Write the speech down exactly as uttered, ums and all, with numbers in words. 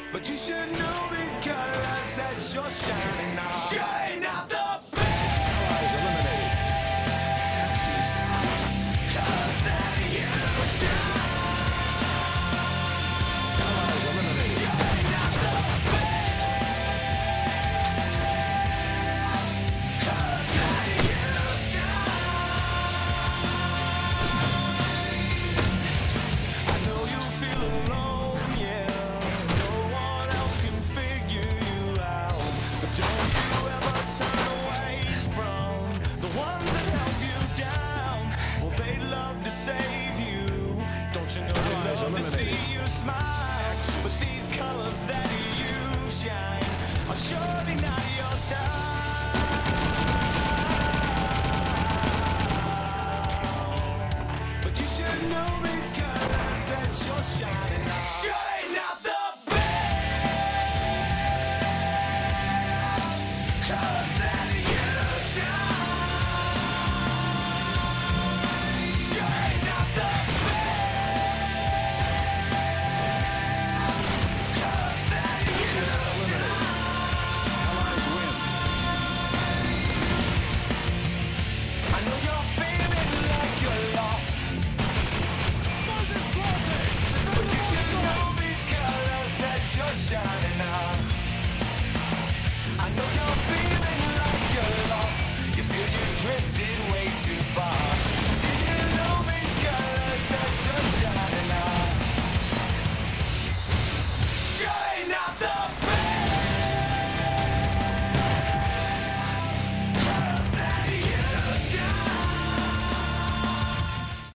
But you should know these colors that you're shining on. Shine out the Allies eliminated. colors that you shine. Allies eliminated. Shine out the colors that you shine. I know you feel alone, yeah. No one else can figure you out. But don't you ever turn away from the ones that help you down. Well, they'd love to save you. Don't you know they Allies love to see eliminated. you smile? But these colors that you shine are surely not your style.